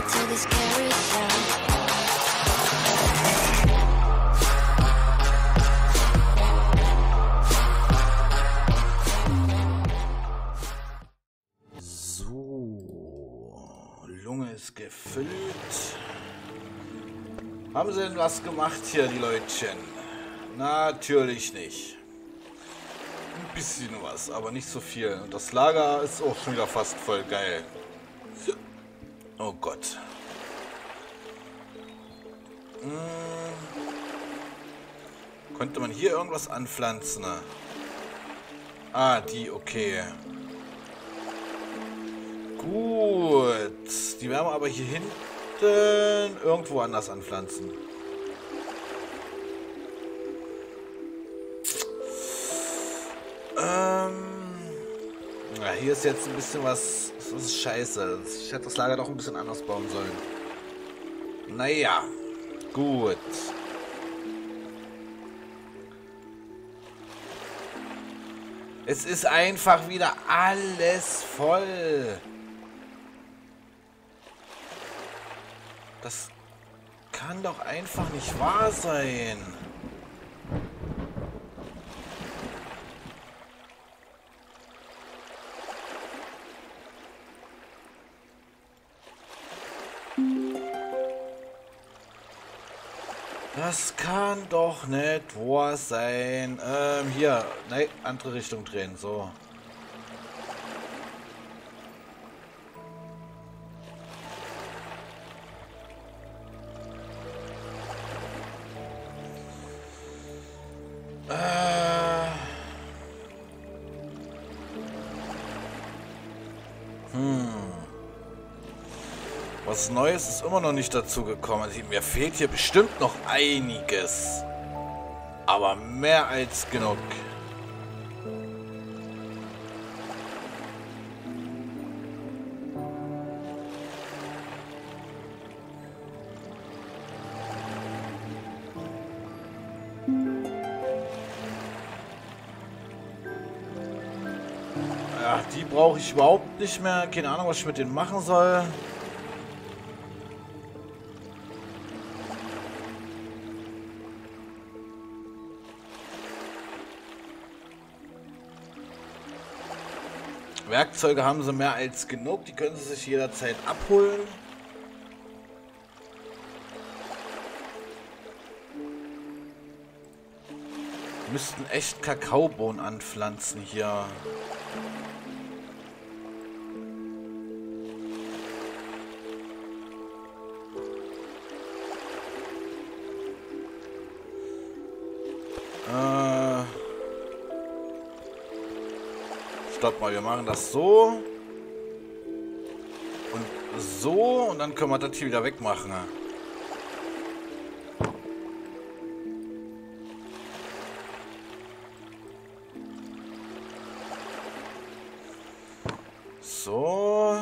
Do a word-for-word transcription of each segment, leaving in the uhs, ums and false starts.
to this carousel. Lunge ist gefüllt. Haben sie denn was gemacht hier, die Leutchen? Natürlich nicht. Ein bisschen was, aber nicht so viel. Und das Lager ist auch schon wieder fast voll geil. Oh Gott. Hm. Konnte man hier irgendwas anpflanzen? Ah, die, okay. Gut. Die werden wir aber hier hinten irgendwo anders anpflanzen. Ähm. Ja, hier ist jetzt ein bisschen was. Das ist scheiße. Ich hätte das Lager doch ein bisschen anders bauen sollen. Naja. Gut. Es ist einfach wieder alles voll. Das kann doch einfach nicht wahr sein. Das kann doch nicht wahr sein. Ähm, hier. Nein, andere Richtung drehen. So. Äh. Hm. Was Neues ist immer noch nicht dazu gekommen. Also mir fehlt hier bestimmt noch einiges. Aber mehr als genug. Ja, die brauche ich überhaupt nicht mehr. Keine Ahnung, was ich mit denen machen soll. Werkzeuge haben sie mehr als genug. Die können sie sich jederzeit abholen. Wir müssten echt Kakaobohnen anpflanzen hier. Äh... Stopp mal, wir machen das so. Und so. Und dann können wir das hier wieder wegmachen. So.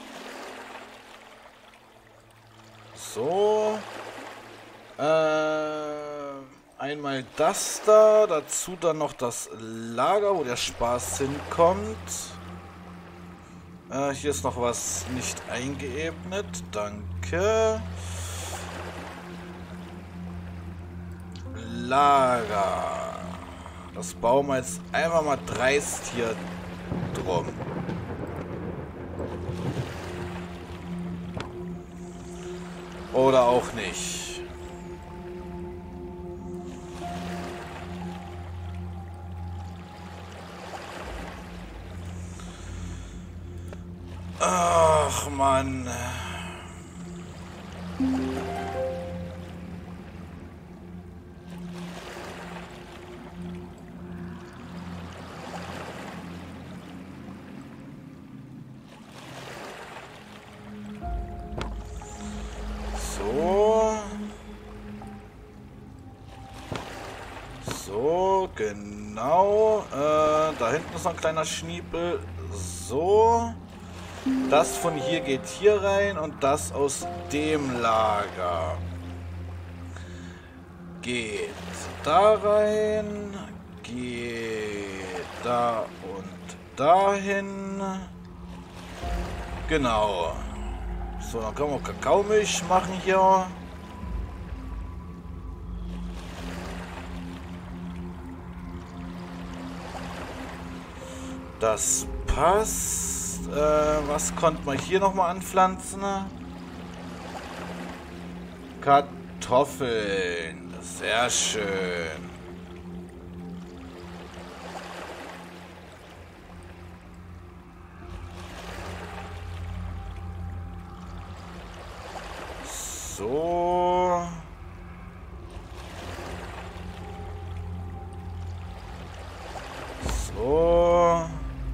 So. Äh... Einmal das da, dazu dann noch das Lager, wo der Spaß hinkommt. Äh, hier ist noch was nicht eingeebnet. Danke. Lager. Das bauen wir jetzt einfach mal dreist hier drum. Oder auch nicht. Ach, Mann. So. So, genau. Äh, da hinten ist noch ein kleiner Schniepel. So. Das von hier geht hier rein und das aus dem Lager geht da rein, geht da und dahin. Genau. So, dann können wir Kakaomilch machen hier. Das passt. Äh, was konnte man hier nochmal anpflanzen? Kartoffeln. Sehr schön. So. So.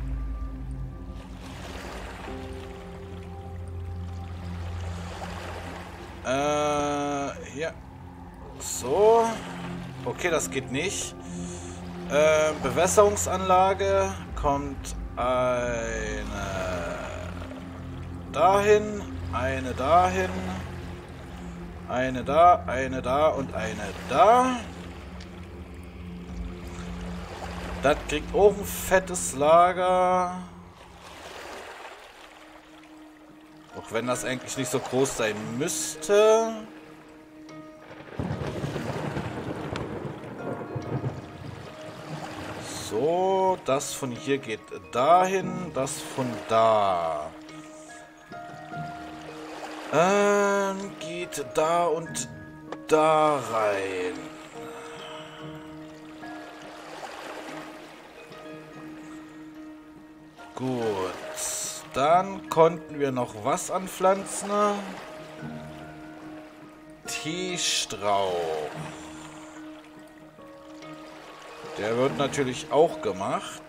Äh, hier. So. Okay, das geht nicht. Äh, Bewässerungsanlage kommt eine dahin, eine dahin, eine da, eine da und eine da. Das kriegt auch ein fettes Lager. Auch wenn das eigentlich nicht so groß sein müsste. So, das von hier geht dahin, das von da. Ähm, geht da und da rein. Gut. Dann konnten wir noch was anpflanzen. Teestrauch. Der wird natürlich auch gemacht.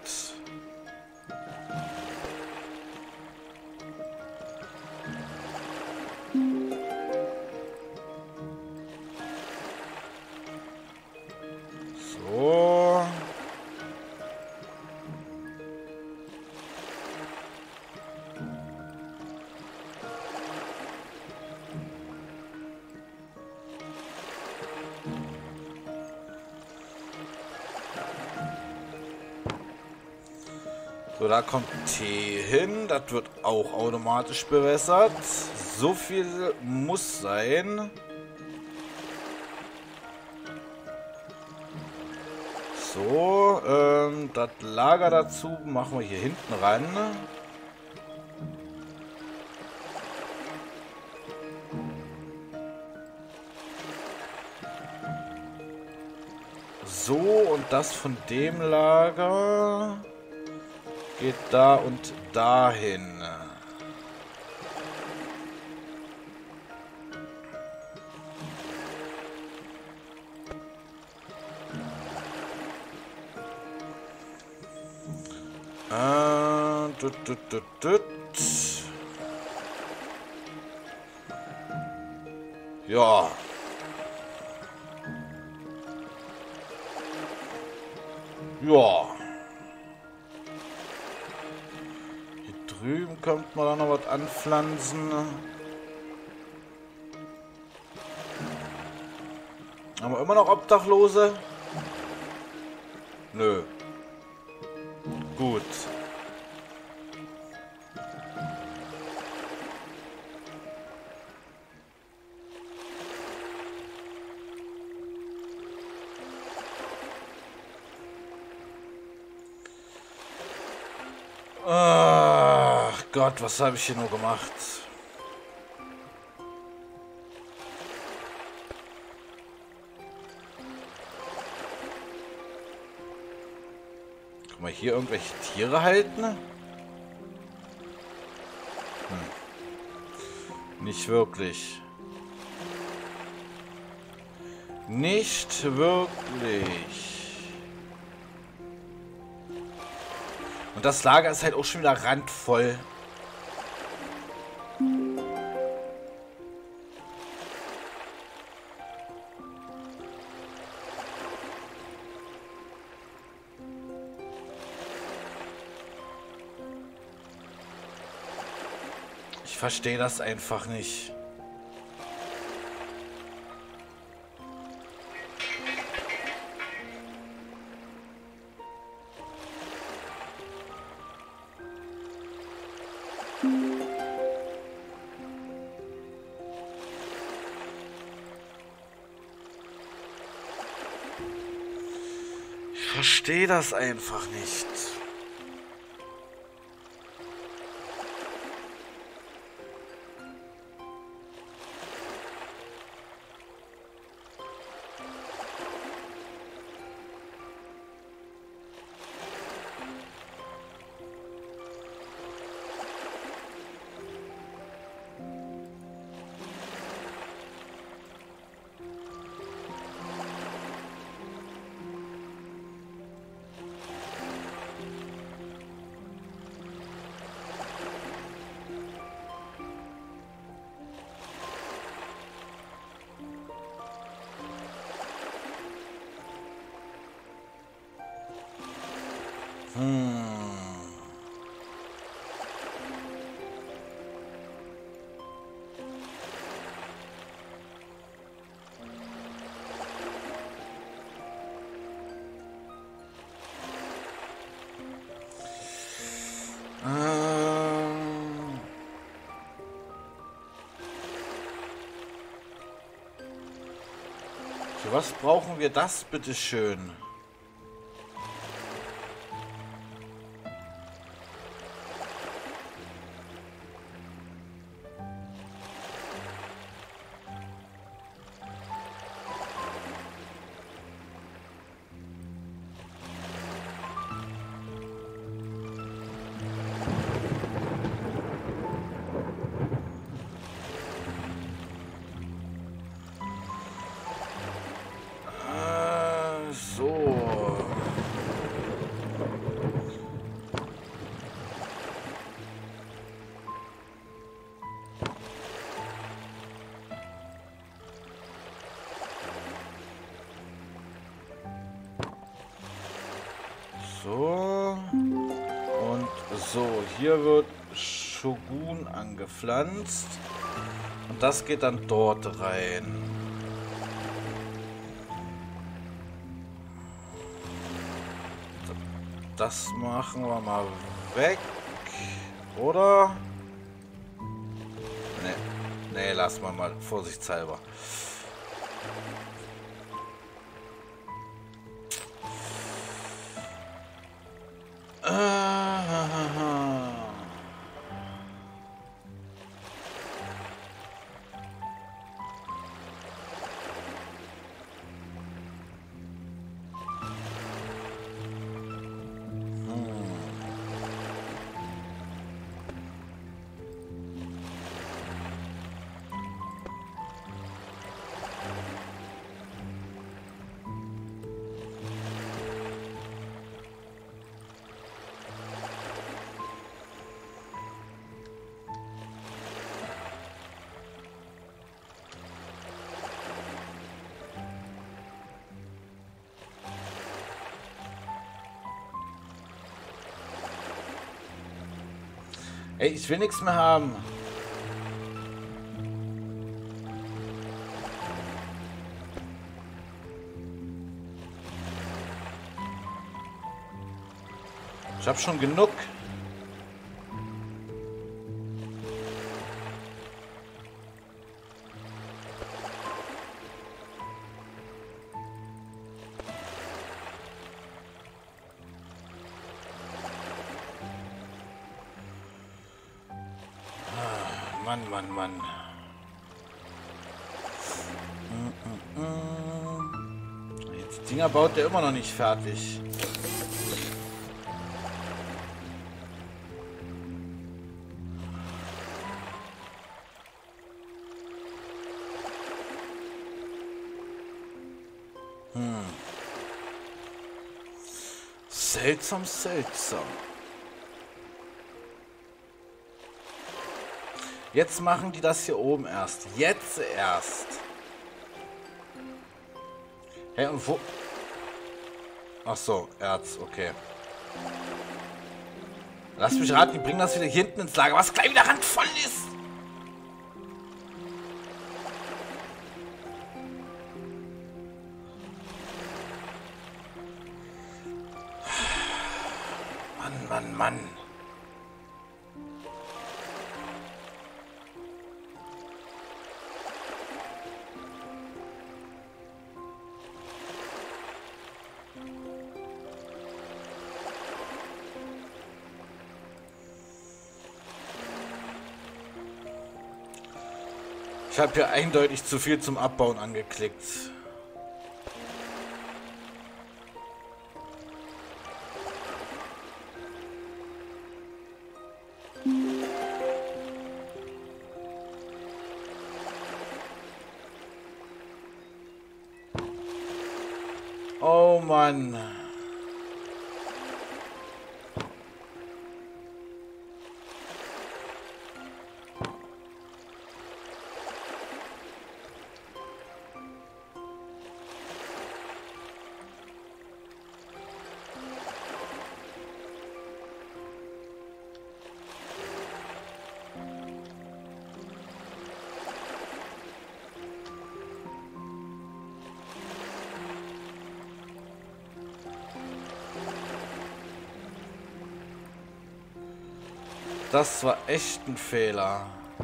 So. So, da kommt Tee hin. Das wird auch automatisch bewässert. So viel muss sein. So, ähm, das Lager dazu machen wir hier hinten ran. So, und das von dem Lager geht da und dahin. Äh, tut, tut, tut, tut. Ja. Ja. Hier drüben könnte man da noch was anpflanzen. Haben wir immer noch Obdachlose? Nö. Gut. Ach Gott, was habe ich hier nur gemacht? Kann man hier irgendwelche Tiere halten? Hm. Nicht wirklich. Nicht wirklich. Und das Lager ist halt auch schon wieder randvoll. Ich verstehe das einfach nicht. verstehe das einfach nicht. Hm. Ähm. Für was brauchen wir das, bitteschön? So. Und so, hier wird Shogun angepflanzt. Und das geht dann dort rein. Das machen wir mal weg. Oder? Ne, nee, lassen wir mal vorsichtshalber. Ey, ich will nichts mehr haben. Ich hab schon genug. Mann, Mann, Mann. Mm, mm, mm. Jetzt die Dinger baut der immer noch nicht fertig. Hm. Seltsam, seltsam. Jetzt machen die das hier oben erst. Jetzt erst. Hey, und wo... Ach so, Erz, okay. Lass mich raten, die bringen das wieder hier hinten ins Lager, was gleich wieder randvoll ist. Mann, Mann, Mann. Ich habe hier eindeutig zu viel zum Abbauen angeklickt. Oh Mann. Das war echt ein Fehler.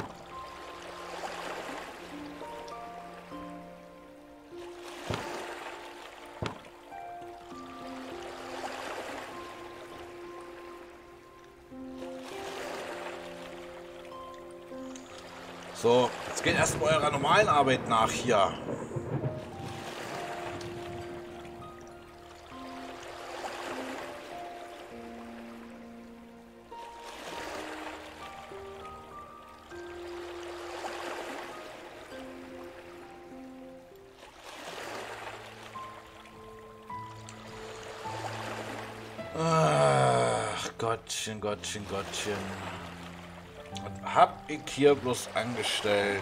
So, jetzt geht erstmal eurer normalen Arbeit nach hier. Ach, Gottchen, Gottchen, Gottchen. Was hab ich hier bloß angestellt?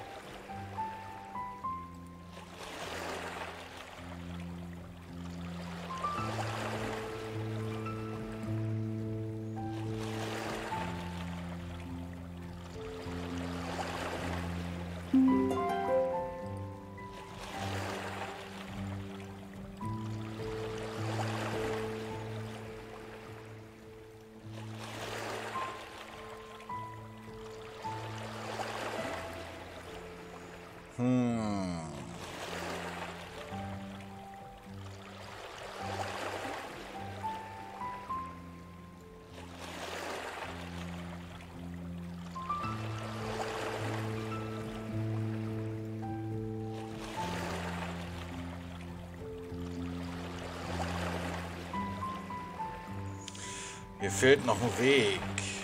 Hm. Mir fehlt noch ein Weg.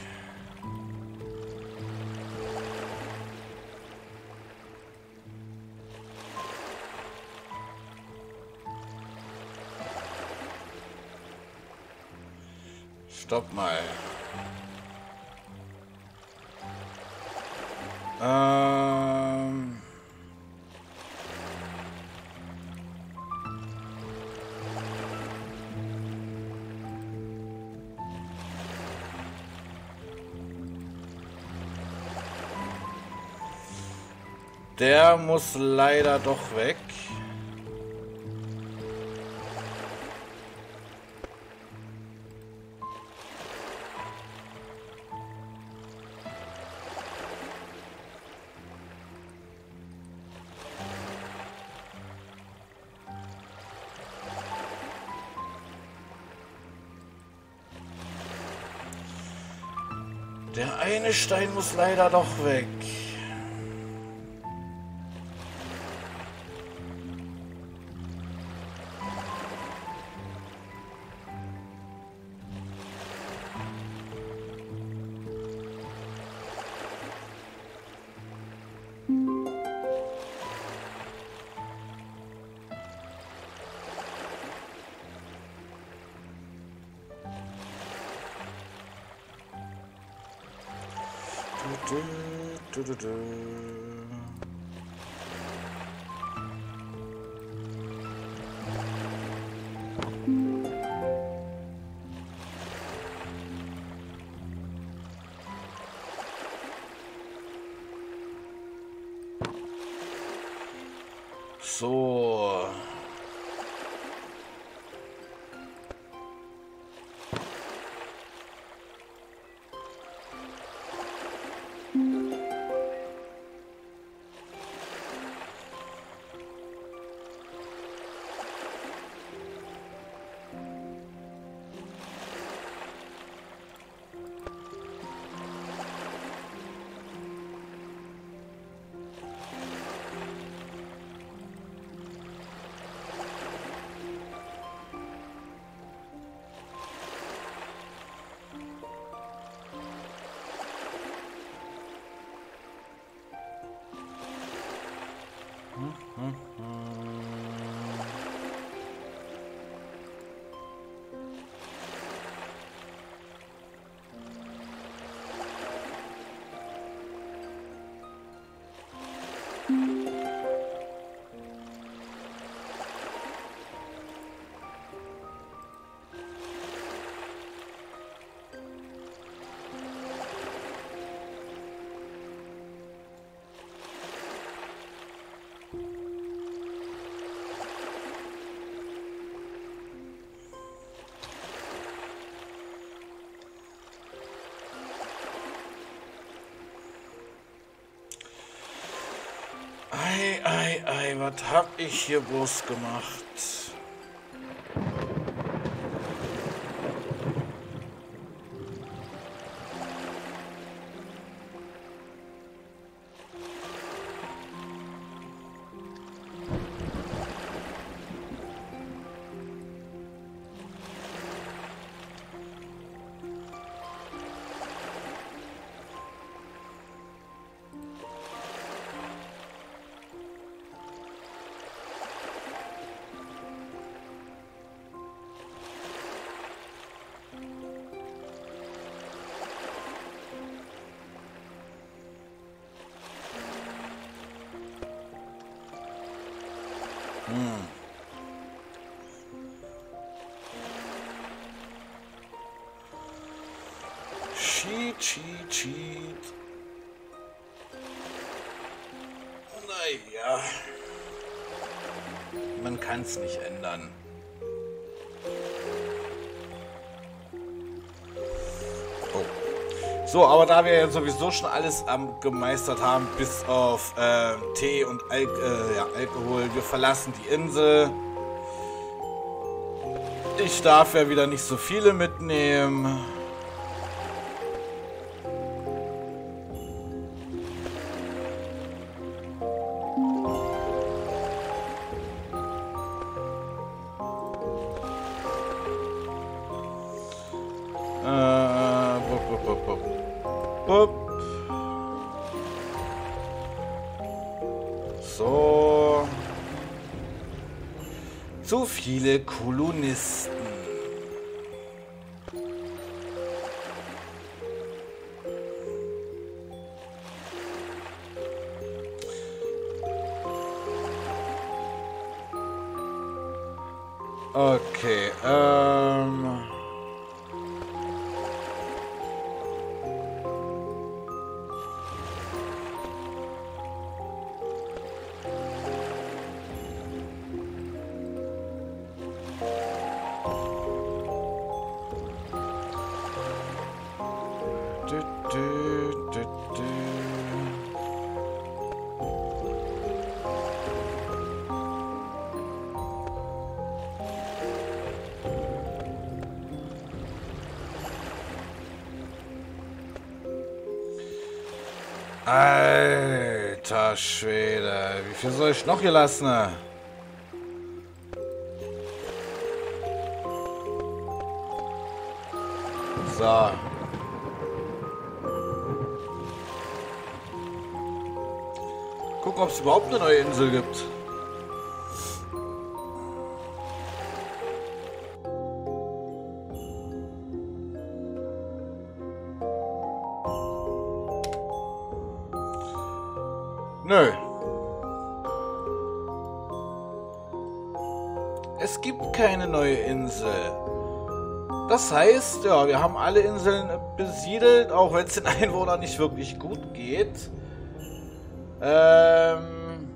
Stopp mal. Ähm. Der muss leider doch weg. Der eine Stein muss leider doch weg. Du, du, du, du. So. Ei, ei, ei, was hab ich hier bloß gemacht? Hm. Cheat, cheat, cheat. Naja. Man kann es nicht ändern. Oh. So, aber da wir ja sowieso schon alles ähm, gemeistert haben, bis auf äh, Tee und Al äh, ja, Alkohol, wir verlassen die Insel. Ich darf ja wieder nicht so viele mitnehmen. Äh, bup, bup, bup, bup. Bup. So. Zu viele Kolonisten. Okay, ähm... Du, du, du, du. Alter Schwede, wie viel soll ich noch hier lassen? So. Gucken, ob es überhaupt eine neue Insel gibt. Nö. Es gibt keine neue Insel. Das heißt, ja, wir haben alle Inseln besiedelt, auch wenn es den Einwohnern nicht wirklich gut geht. Ähm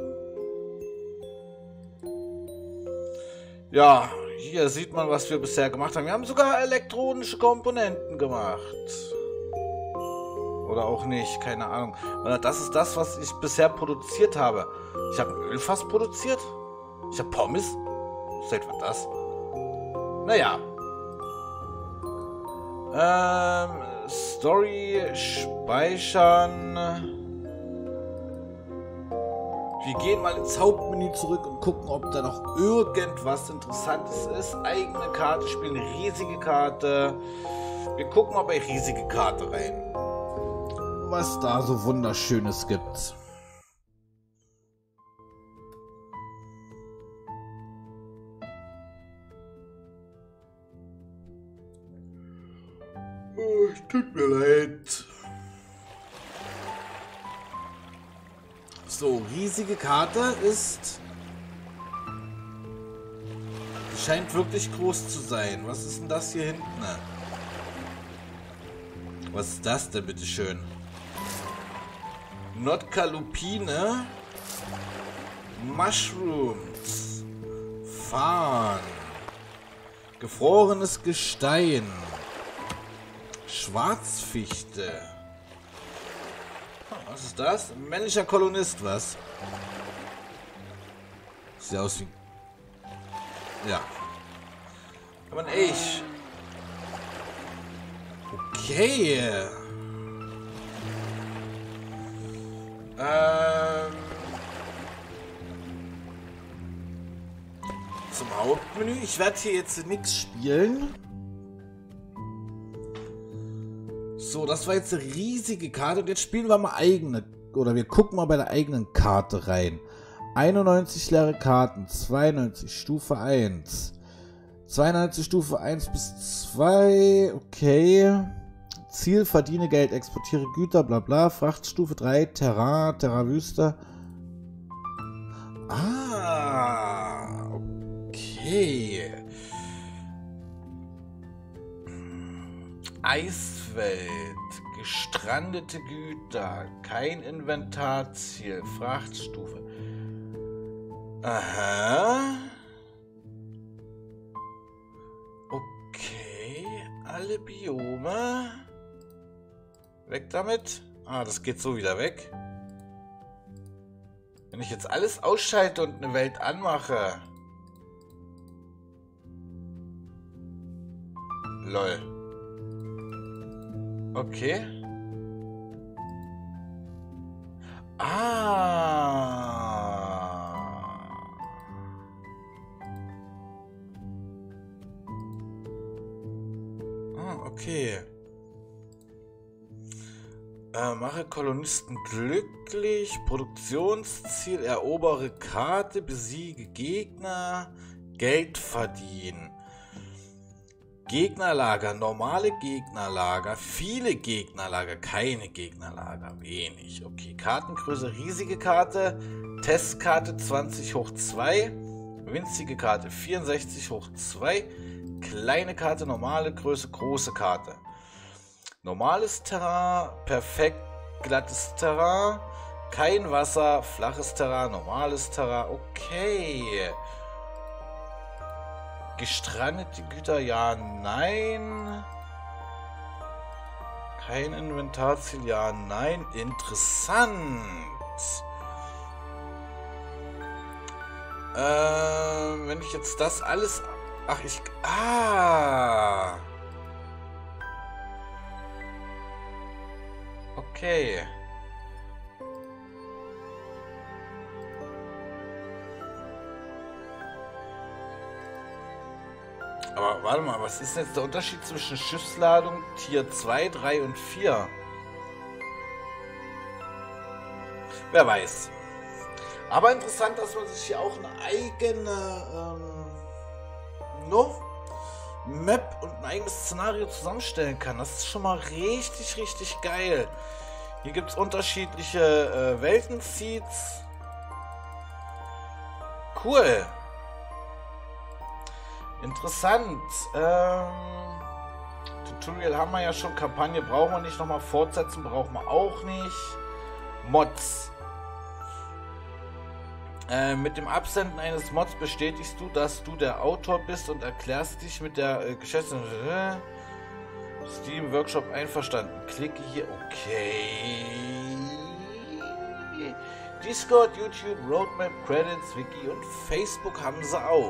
ja, hier sieht man, was wir bisher gemacht haben. Wir haben sogar elektronische Komponenten gemacht. Oder auch nicht, keine Ahnung. Das ist das, was ich bisher produziert habe. Ich habe ein Ölfass produziert. Ich habe Pommes. Seit was das? Naja. Ähm, Story speichern. Wir gehen mal ins Hauptmenü zurück und gucken, ob da noch irgendwas Interessantes ist. Eigene Karte spielen, riesige Karte. Wir gucken mal bei riesige Karte rein. Was da so Wunderschönes gibt. Tut mir leid. So, riesige Karte ist... Die scheint wirklich groß zu sein. Was ist denn das hier hinten? Was ist das denn, bitteschön? Notka Lupine. Mushrooms. Farn. Gefrorenes Gestein. Schwarzfichte. Was ist das? Ein männlicher Kolonist, was? Sieht aus wie... Ja. Aber ich... Okay. Ähm... Zum Hauptmenü. Ich werde hier jetzt nichts spielen. So, das war jetzt eine riesige Karte. Und jetzt spielen wir mal eigene. Oder wir gucken mal bei der eigenen Karte rein. einundneunzig leere Karten. zweiundneunzig Stufe eins. zweiundneunzig Stufe eins bis zwei. Okay. Ziel, verdiene Geld, exportiere Güter, bla bla. Frachtstufe drei. Terrain, Terra-Wüste. Ah. Okay. Eiswelt, gestrandete Güter, kein Inventarziel, Frachtstufe. Aha. Okay, alle Biome. Weg damit. Ah, das geht so wieder weg. Wenn ich jetzt alles ausschalte und eine Welt anmache. Lol. Okay. Ah. Ah, okay. Äh, mache Kolonisten glücklich. Produktionsziel. Erobere Karte. Besiege Gegner. Geld verdienen. Gegnerlager, normale Gegnerlager, viele Gegnerlager, keine Gegnerlager, wenig. Okay, Kartengröße, riesige Karte, Testkarte zwanzig hoch zwei, winzige Karte vierundsechzig hoch zwei, kleine Karte, normale Größe, große Karte. Normales Terrain, perfekt glattes Terrain, kein Wasser, flaches Terrain, normales Terrain, okay. Gestrandete Güter, ja, nein. Kein Inventarziel, ja, nein. Interessant. Ähm, wenn ich jetzt das alles... Ach, ich... Ah. Okay. Aber warte mal, was ist jetzt der Unterschied zwischen Schiffsladung Tier zwei, drei und vier? Wer weiß. Aber interessant, dass man sich hier auch eine eigene ähm, no, Map und ein eigenes Szenario zusammenstellen kann. Das ist schon mal richtig, richtig geil. Hier gibt es unterschiedliche äh, Welten-Seeds. Cool. Interessant. Ähm, Tutorial haben wir ja schon. Kampagne brauchen wir nicht nochmal. Fortsetzen brauchen wir auch nicht. Mods. Äh, mit dem Absenden eines Mods bestätigst du, dass du der Autor bist und erklärst dich mit der äh, Geschäfts... Äh, Steam Workshop einverstanden. Klicke hier. Okay. Discord, YouTube, Roadmap, Credits, Wiki und Facebook haben sie auch.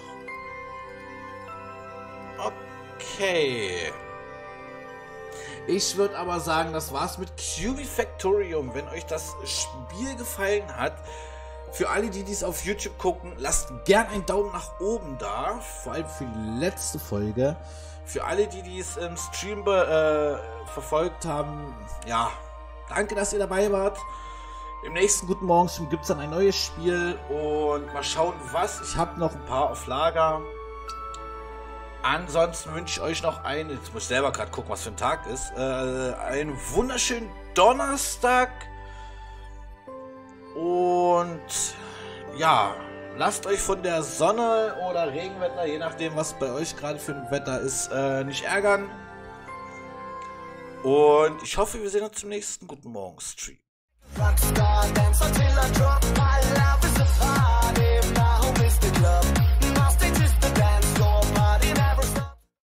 Okay. Ich würde aber sagen, das war's mit Cubifactorium. Wenn euch das Spiel gefallen hat, für alle, die dies auf YouTube gucken, lasst gern einen Daumen nach oben da. Vor allem für die letzte Folge. Für alle, die dies im Stream äh, verfolgt haben, ja, danke, dass ihr dabei wart. Im nächsten Guten Morgen Stream gibt es dann ein neues Spiel und mal schauen, was. Ich habe noch ein paar auf Lager. Ansonsten wünsche ich euch noch einen, jetzt muss ich selber gerade gucken, was für ein Tag ist, äh, einen wunderschönen Donnerstag. Und ja, lasst euch von der Sonne oder Regenwetter, je nachdem, was bei euch gerade für ein Wetter ist, äh, nicht ärgern. Und ich hoffe, wir sehen uns zum nächsten Guten Morgen Stream.